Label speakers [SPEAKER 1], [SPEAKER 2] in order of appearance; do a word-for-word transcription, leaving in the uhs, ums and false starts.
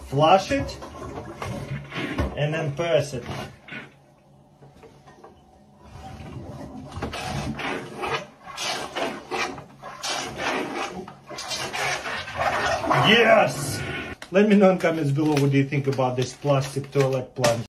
[SPEAKER 1] flush it, and then press it. Yes! Let me know in comments below what do you think about this plastic toilet plunger.